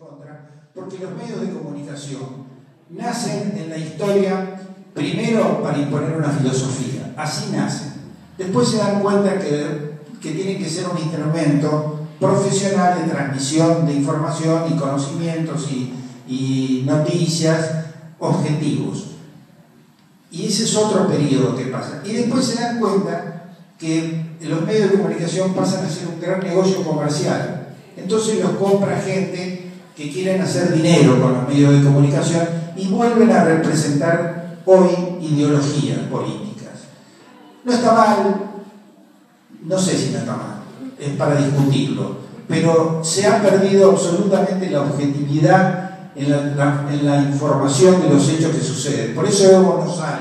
contra, porque los medios de comunicación nacen en la historia primero para imponer una filosofía, así nacen. Después se dan cuenta que tienen que ser un instrumento profesional de transmisión de información y conocimientos y noticias objetivos. Y ese es otro periodo que pasa. Y después se dan cuenta que los medios de comunicación pasan a ser un gran negocio comercial. Entonces los compra gente que quieren hacer dinero con los medios de comunicación y vuelven a representar hoy ideologías políticas. No está mal, no sé si no está mal, es para discutirlo, pero se ha perdido absolutamente la objetividad en la información de los hechos que suceden. Por eso Evo no sale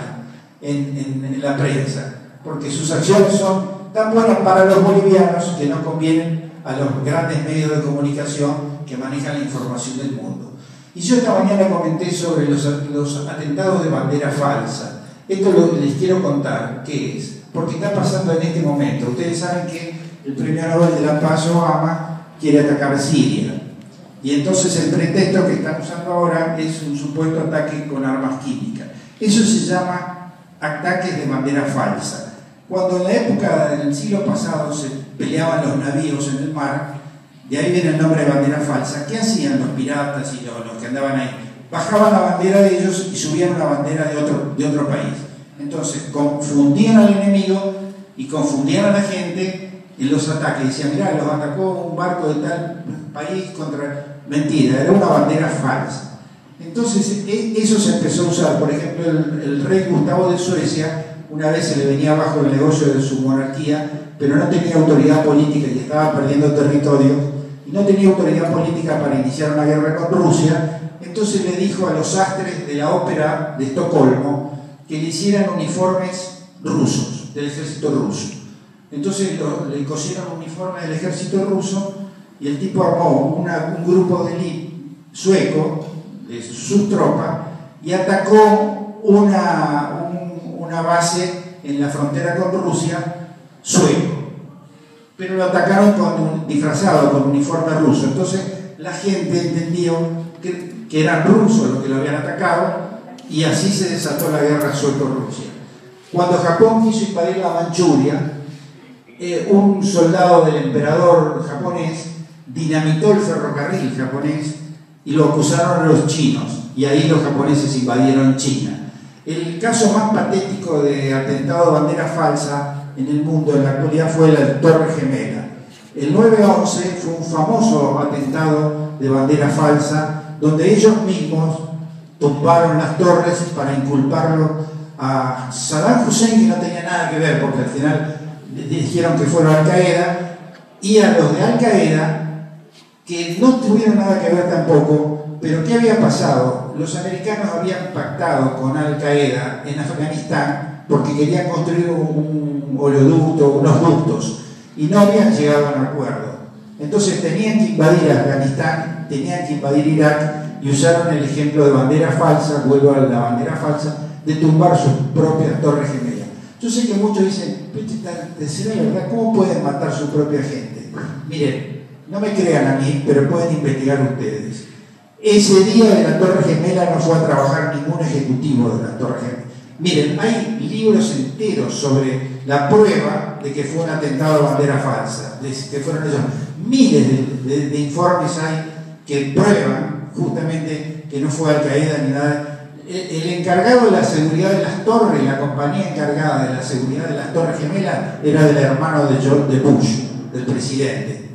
en la prensa, porque sus acciones son tan buenas para los bolivianos que no convienen a los grandes medios de comunicación que manejan la información del mundo. Y yo esta mañana comenté sobre los atentados de bandera falsa. Esto les quiero contar qué es, porque está pasando en este momento. Ustedes saben que el Premio Nobel de la Paz, Obama, quiere atacar Siria. Y entonces el pretexto que están usando ahora es un supuesto ataque con armas químicas. Eso se llama ataques de bandera falsa. Cuando en la época del siglo pasado se peleaban los navíos en el mar, de ahí viene el nombre de bandera falsa. ¿Qué hacían los piratas y los que andaban ahí? Bajaban la bandera de ellos y subían una bandera de otro país. Entonces confundían al enemigo y confundían a la gente en los ataques. Decían, mirá, los atacó un barco de tal país contra... Mentira, era una bandera falsa. Entonces eso se empezó a usar. Por ejemplo, el rey Gustavo de Suecia una vez se le venía abajo el negocio de su monarquía, pero no tenía autoridad política y estaba perdiendo territorio, y no tenía autoridad política para iniciar una guerra con Rusia. Entonces le dijo a los sastres de la ópera de Estocolmo que le hicieran uniformes rusos, del ejército ruso. Entonces le cosieron uniformes del ejército ruso y el tipo armó un grupo de élite sueco, de sus tropas, y atacó una base en la frontera con Rusia, sueco. Pero lo atacaron disfrazado con uniforme ruso. Entonces la gente entendió que eran rusos los que lo habían atacado, y así se desató la guerra sueco-Rusia. Cuando Japón quiso invadir la Manchuria, un soldado del emperador japonés dinamitó el ferrocarril japonés y lo acusaron a los chinos, y ahí los japoneses invadieron China. El caso más patético de atentado de bandera falsa en el mundo en la actualidad fue la Torre Gemela. El 9/11 fue un famoso atentado de bandera falsa donde ellos mismos tumbaron las torres para inculparlo a Saddam Hussein, que no tenía nada que ver, porque al final dijeron que fueron Al-Qaeda, y a los de Al-Qaeda que no tuvieron nada que ver tampoco. Pero ¿qué había pasado? Los americanos habían pactado con Al-Qaeda en Afganistán porque querían construir un oleoducto, unos ductos, y no habían llegado a un acuerdo. Entonces tenían que invadir Afganistán, tenían que invadir Irak, y usaron el ejemplo de bandera falsa, vuelvo a la bandera falsa, de tumbar sus propias torres gemelas. Yo sé que muchos dicen, ¿será verdad? ¿Cómo pueden matar su propia gente? Miren, no me crean a mí, pero pueden investigar ustedes. Ese día de la Torre Gemela no fue a trabajar ningún ejecutivo de la Torre Gemela. Miren, hay libros enteros sobre la prueba de que fue un atentado de bandera falsa, que fueron ellos. Miles de informes hay que prueban justamente que no fue Al-Qaeda ni nada. El encargado de la seguridad de las torres, la compañía encargada de la seguridad de las Torres Gemelas, era del hermano de Bush, del presidente.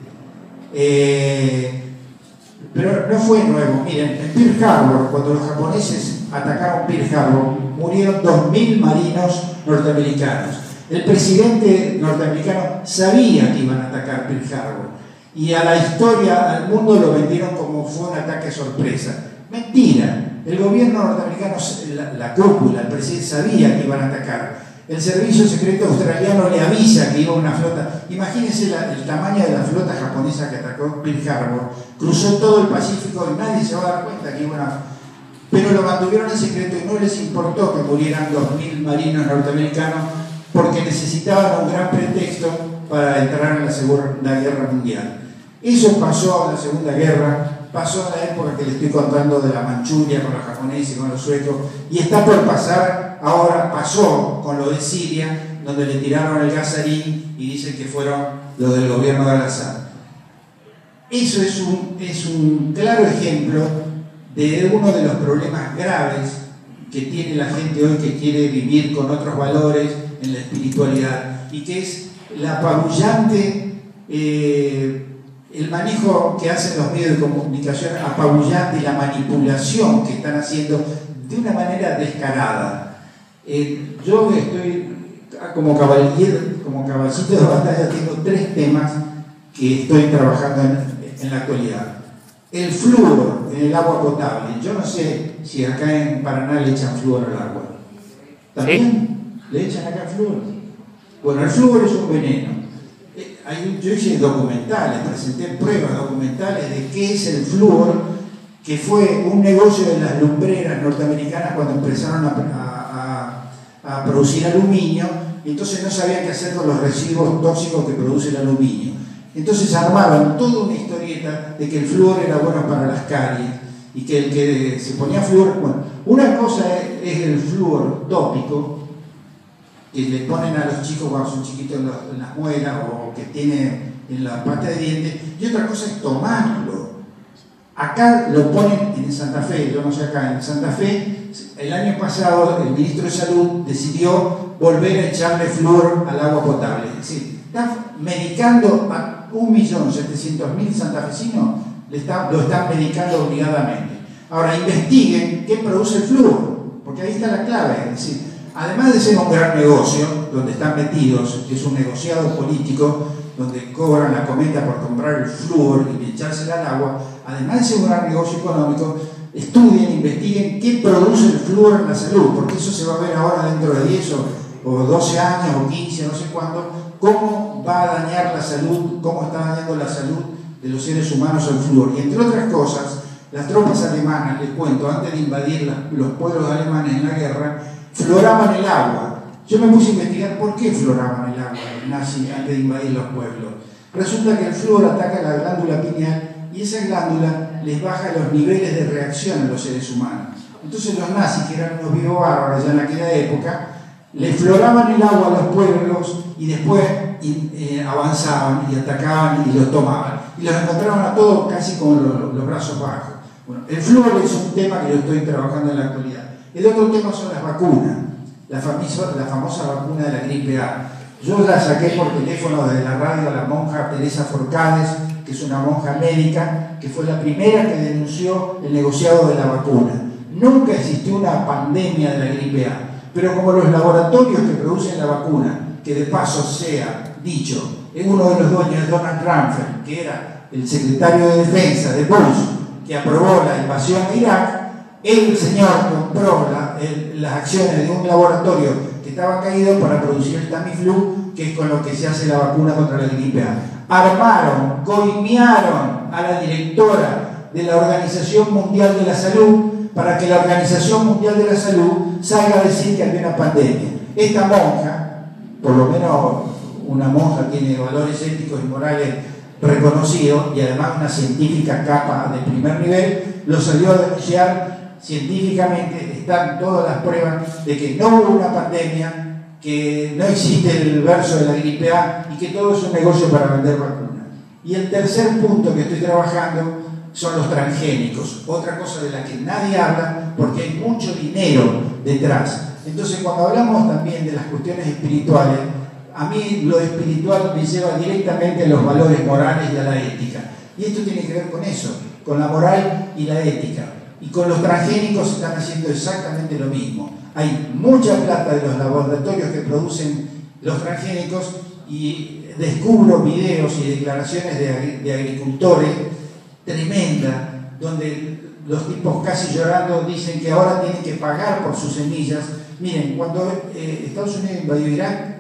Pero no fue nuevo. Miren, en Pearl Harbor, cuando los japoneses atacaron Pearl Harbor, murieron 2.000 marinos norteamericanos. El presidente norteamericano sabía que iban a atacar Pearl Harbor, y a la historia, al mundo, lo vendieron como fue un ataque sorpresa. Mentira. El gobierno norteamericano, la cúpula, el presidente, sabía que iban a atacar. El servicio secreto australiano le avisa que iba una flota. Imagínense el tamaño de la flota japonesa que atacó Pearl Harbor. Cruzó todo el Pacífico y nadie se va a dar cuenta que iba una... Pero lo mantuvieron en secreto y no les importó que murieran 2.000 marinos norteamericanos, porque necesitaban un gran pretexto para entrar en la Segunda Guerra Mundial. Eso pasó en la Segunda Guerra pasó en la época que le estoy contando de la Manchuria con los japoneses y con los suecos, y está por pasar, ahora pasó con lo de Siria, donde le tiraron el gas sarín y dicen que fueron los del gobierno de Al-Assad. Eso es un claro ejemplo de uno de los problemas graves que tiene la gente hoy que quiere vivir con otros valores en la espiritualidad, y que es la apabullante, el manejo que hacen los medios de comunicación apabullante y la manipulación que están haciendo de una manera descarada. Yo estoy como caballito de batalla, tengo 3 temas que estoy trabajando en la actualidad. El flúor en el agua potable. Yo no sé si acá en Paraná le echan flúor al agua. ¿También? ¿Sí? ¿Le echan acá flúor? Bueno, el flúor es un veneno. Yo hice documentales, presenté pruebas documentales de qué es el flúor, que fue un negocio de las lumbreras norteamericanas cuando empezaron a producir aluminio, y entonces no sabían qué hacer con los residuos tóxicos que produce el aluminio. Entonces armaban toda una historieta de que el flúor era bueno para las caries y que el que se ponía flúor, bueno, una cosa es el flúor tópico que le ponen a los chicos cuando son chiquitos en las muelas o que tienen en la pasta de dientes, y otra cosa es tomarlo. Acá lo ponen en Santa Fe, yo no sé acá, en Santa Fe, el año pasado el ministro de Salud decidió volver a echarle flúor al agua potable. Es decir, está medicando a 1.700.000 santafesinos, lo están medicando obligadamente. Ahora, investiguen qué produce el flúor, porque ahí está la clave. Es decir, además de ser un gran negocio, donde están metidos, que es un negociado político, donde cobran la cometa por comprar el flúor y echársela al agua, además de ser un gran negocio económico, estudien, investiguen qué produce el flúor en la salud, porque eso se va a ver ahora dentro de 10 o 12 años o 15, no sé cuándo, cómo va a dañar la salud, cómo está dañando la salud de los seres humanos el flúor. Y entre otras cosas, las tropas alemanas, les cuento, antes de invadir los pueblos alemanes en la guerra, fluoraban el agua. Yo me puse a investigar por qué fluoraban el agua los nazis antes de invadir los pueblos. Resulta que el flúor ataca la glándula pineal y esa glándula les baja los niveles de reacción a los seres humanos. Entonces los nazis, que eran unos biobárbaros ya en aquella época, le fluoraban el agua a los pueblos y después avanzaban y atacaban y los tomaban. Y los encontraban a todos casi con los brazos bajos. Bueno, el flúor es un tema que yo estoy trabajando en la actualidad. El otro tema son las vacunas, la famosa vacuna de la gripe A. Yo la saqué por teléfono desde la radio a la monja Teresa Forcades, que es una monja médica, que fue la primera que denunció el negociado de la vacuna. Nunca existió una pandemia de la gripe A, pero como los laboratorios que producen la vacuna, que de paso sea dicho, es uno de los dueños de Donald Rumsfeld, que era el secretario de Defensa de Bush, que aprobó la invasión de Irak, el señor compró las acciones de un laboratorio que estaba caído para producir el Tamiflu, que es con lo que se hace la vacuna contra la gripe A. Armaron, coimearon a la directora de la Organización Mundial de la Salud para que la Organización Mundial de la Salud salga a decir que había una pandemia. Esta monja, por lo menos una monja, tiene valores éticos y morales reconocidos y además una científica capa de primer nivel, lo salió a denunciar científicamente. Están todas las pruebas de que no hubo una pandemia, que no existe el verso de la gripe A y que todo es un negocio para vender vacunas. Y el tercer punto que estoy trabajando son los transgénicos, otra cosa de la que nadie habla porque hay mucho dinero detrás. Entonces, cuando hablamos también de las cuestiones espirituales, a mí lo espiritual me lleva directamente a los valores morales y a la ética. Y esto tiene que ver con eso, con la moral y la ética. Y con los transgénicos están haciendo exactamente lo mismo. Hay mucha plata de los laboratorios que producen los transgénicos y descubro videos y declaraciones de agricultores tremendas, donde los tipos casi llorando dicen que ahora tienen que pagar por sus semillas. Miren, cuando Estados Unidos invadió Irak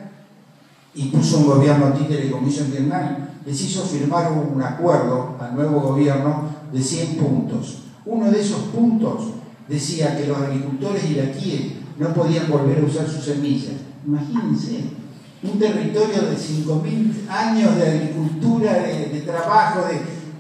y puso un gobierno títere como hizo en Vietnam, les hizo firmar un acuerdo al nuevo gobierno de 100 puntos. Uno de esos puntos decía que los agricultores iraquíes no podían volver a usar sus semillas. Imagínense, un territorio de 5.000 años de agricultura, de trabajo,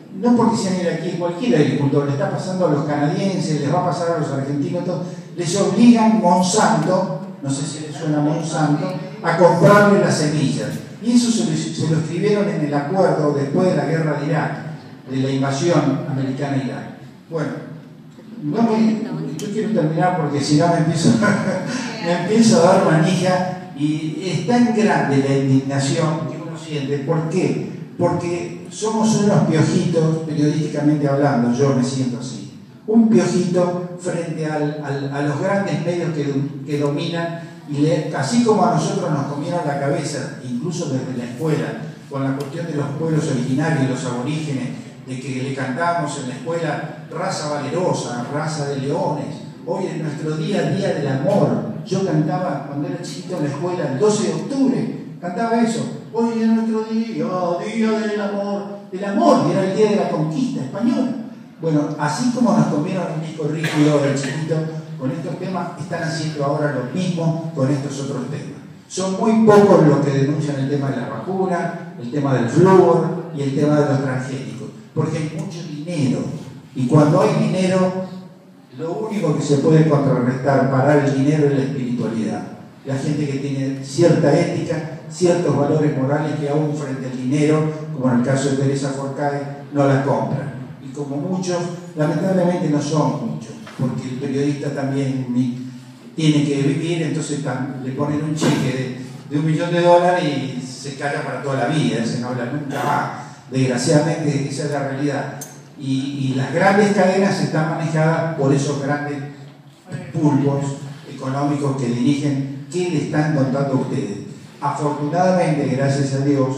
no porque sean iraquíes, cualquier agricultor, le está pasando a los canadienses, les va a pasar a los argentinos, todo, les obligan Monsanto, no sé si les suena Monsanto, a comprarle las semillas. Y eso se lo escribieron en el acuerdo después de la guerra de Irak, de la invasión americana a Irak. Bueno, yo quiero terminar porque si no me empiezo a dar manija, y es tan grande la indignación que uno siente. ¿Por qué? Porque somos unos piojitos, periodísticamente hablando, yo me siento así. Un piojito frente a los grandes medios que dominan, y así como a nosotros nos comieron la cabeza, incluso desde la escuela, con la cuestión de los pueblos originarios, los aborígenes, de que le cantábamos en la escuela raza valerosa, raza de leones. Hoy en nuestro día a día del amor, yo cantaba cuando era chiquito en la escuela, el 12 de octubre, cantaba eso. Hoy en nuestro día del amor, y era el día de la conquista española. Bueno, así como nos comieron un disco rígido del chiquito con estos temas, están haciendo ahora lo mismo con estos otros temas. Son muy pocos los que denuncian el tema de la vacuna, el tema del flúor y el tema de los transgénicos, porque hay mucho dinero, y cuando hay dinero, lo único que se puede contrarrestar, parar el dinero, es la espiritualidad. La gente que tiene cierta ética, ciertos valores morales que aún frente al dinero, como en el caso de Teresa Forcade, no la compran. Y como muchos, lamentablemente no son muchos, porque el periodista también tiene que vivir, entonces le ponen un cheque de $1 millón y se calla para toda la vida, se no habla nunca más. Desgraciadamente esa es la realidad. Y las grandes cadenas están manejadas por esos grandes pulpos económicos que dirigen. ¿Qué le están contando a ustedes? Afortunadamente, gracias a Dios,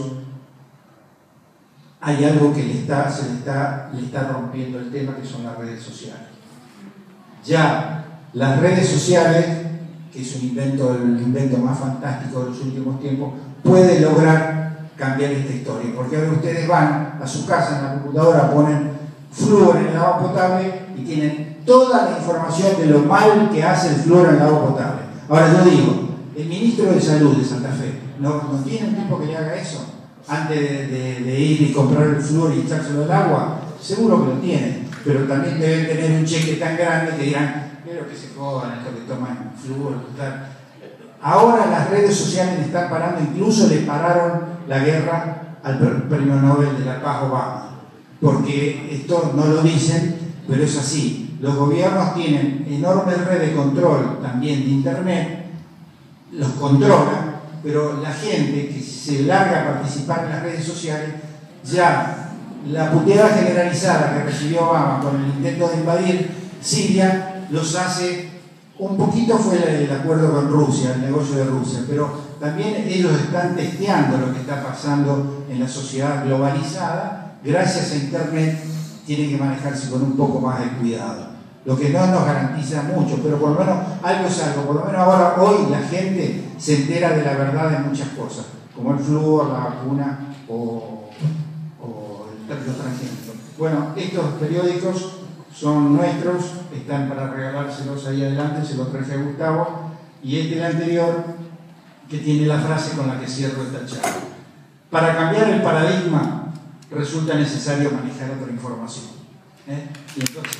hay algo que le está rompiendo el tema, que son las redes sociales. Ya las redes sociales, que es el invento más fantástico de los últimos tiempos, puede lograr cambiar esta historia, porque ahora ustedes van a su casa, en la computadora, ponen flúor en el agua potable y tienen toda la información de lo mal que hace el flúor en el agua potable. Ahora yo digo, el ministro de Salud de Santa Fe, ¿no tiene un tipo que le haga eso? Antes de ir y comprar el flúor y echárselo al agua, seguro que lo tienen, pero también deben tener un cheque tan grande que dirán, pero que se jodan estos que toman flúor. Ahora las redes sociales le están parando, incluso le pararon la guerra al premio Nobel de la Paz Obama, porque esto no lo dicen, pero es así. Los gobiernos tienen enorme red de control también de internet, los controlan, pero la gente que se larga a participar en las redes sociales, ya la puteada generalizada que recibió Obama con el intento de invadir Siria, los hace, un poquito fue el acuerdo con Rusia, el negocio de Rusia, pero también ellos están testeando lo que está pasando en la sociedad globalizada. Gracias a internet tienen que manejarse con un poco más de cuidado, lo que no nos garantiza mucho, pero por lo menos algo es algo. Por lo menos ahora, hoy, la gente se entera de la verdad de muchas cosas, como el flúor, la vacuna o los transgénicos. Bueno, estos periódicos son nuestros, están para regalárselos ahí adelante, se los traje a Gustavo, y este el anterior, que tiene la frase con la que cierro esta charla. Para cambiar el paradigma resulta necesario manejar otra información. Y entonces,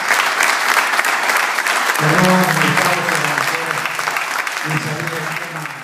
perdón, un saludo.